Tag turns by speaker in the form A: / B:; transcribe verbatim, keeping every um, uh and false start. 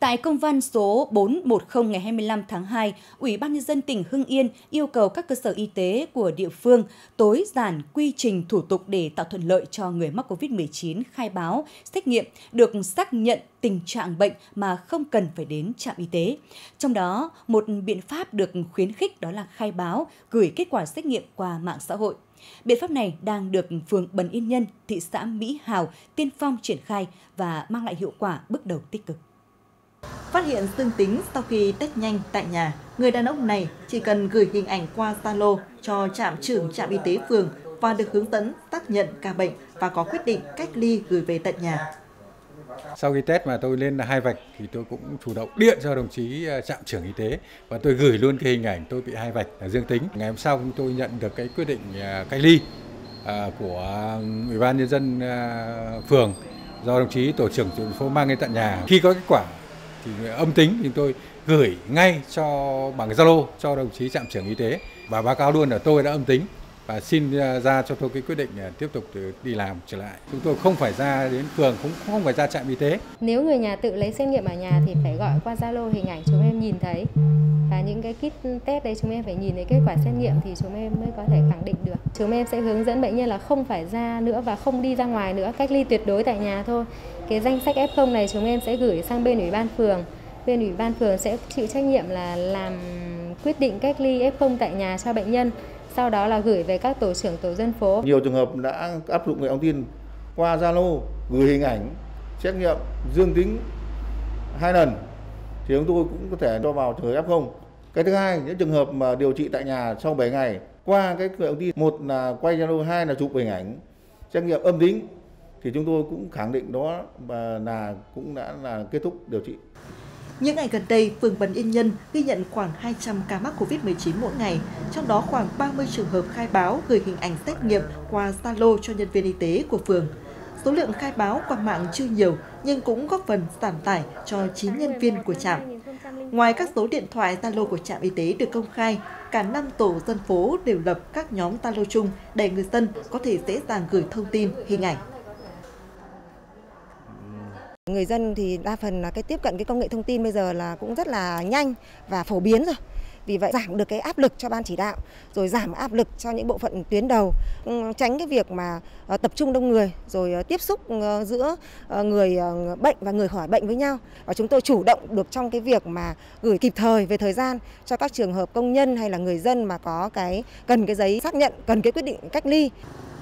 A: Tại công văn số bốn một không ngày hai mươi lăm tháng hai, Ủy ban Nhân dân tỉnh Hưng Yên yêu cầu các cơ sở y tế của địa phương tối giản quy trình thủ tục để tạo thuận lợi cho người mắc covid mười chín khai báo, xét nghiệm, được xác nhận tình trạng bệnh mà không cần phải đến trạm y tế. Trong đó, một biện pháp được khuyến khích đó là khai báo, gửi kết quả xét nghiệm qua mạng xã hội. Biện pháp này đang được phường Bần Yên Nhân, thị xã Mỹ Hào tiên phong triển khai và mang lại hiệu quả bước đầu tích cực.
B: Phát hiện dương tính sau khi test nhanh tại nhà, người đàn ông này chỉ cần gửi hình ảnh qua Zalo cho trạm trưởng trạm y tế phường và được hướng dẫn xác nhận ca bệnh và có quyết định cách ly gửi về tận nhà.
C: Sau khi test mà tôi lên hai vạch thì tôi cũng chủ động điện cho đồng chí trạm trưởng y tế và tôi gửi luôn cái hình ảnh tôi bị hai vạch là dương tính. Ngày hôm sau tôi nhận được cái quyết định cách ly của Ủy ban Nhân dân phường do đồng chí tổ trưởng thành phố mang đến tận nhà. Khi có kết quả thì âm tính thì tôi gửi ngay cho bằng Zalo cho đồng chí trạm trưởng y tế và báo cáo luôn là tôi đã âm tính và xin ra cho tôi cái quyết định tiếp tục đi làm trở lại. Chúng tôi không phải ra đến phường, cũng không phải ra trạm y tế.
D: Nếu người nhà tự lấy xét nghiệm ở nhà thì phải gọi qua Zalo hình ảnh chúng em nhìn thấy. Và những cái kit test đấy chúng em phải nhìn thấy kết quả xét nghiệm thì chúng em mới có thể khẳng định được. Chúng em sẽ hướng dẫn bệnh nhân là không phải ra nữa và không đi ra ngoài nữa, cách ly tuyệt đối tại nhà thôi. Cái danh sách ép không này chúng em sẽ gửi sang bên Ủy ban phường. Bên Ủy ban phường sẽ chịu trách nhiệm là làm quyết định cách ly ép không tại nhà cho bệnh nhân. Sau đó là gửi về các tổ trưởng tổ dân phố.
E: Nhiều trường hợp đã áp dụng cái thông tin qua Zalo, gửi hình ảnh, xét nghiệm dương tính hai lần thì chúng tôi cũng có thể cho vào trường hợp ép không. Cái thứ hai, những trường hợp mà điều trị tại nhà sau bảy ngày qua cái thông tin, một là quay Zalo, hai là chụp hình ảnh, xét nghiệm âm tính thì chúng tôi cũng khẳng định đó và là cũng đã là kết thúc điều trị.
B: Những ngày gần đây, phường Bần Yên Nhân ghi nhận khoảng hai trăm ca mắc covid mười chín mỗi ngày, trong đó khoảng ba mươi trường hợp khai báo gửi hình ảnh xét nghiệm qua Zalo cho nhân viên y tế của phường. Số lượng khai báo qua mạng chưa nhiều nhưng cũng góp phần giảm tải cho chín nhân viên của trạm. Ngoài các số điện thoại Zalo của trạm y tế được công khai, cả năm tổ dân phố đều lập các nhóm Zalo chung để người dân có thể dễ dàng gửi thông tin, hình ảnh.
F: Người dân thì đa phần là cái tiếp cận cái công nghệ thông tin bây giờ là cũng rất là nhanh và phổ biến rồi. Vì vậy giảm được cái áp lực cho ban chỉ đạo, rồi giảm áp lực cho những bộ phận tuyến đầu, tránh cái việc mà tập trung đông người, rồi tiếp xúc giữa người bệnh và người khỏi bệnh với nhau. Và chúng tôi chủ động được trong cái việc mà gửi kịp thời về thời gian cho các trường hợp công nhân hay là người dân mà có cái cần cái giấy xác nhận, cần cái quyết định cách ly.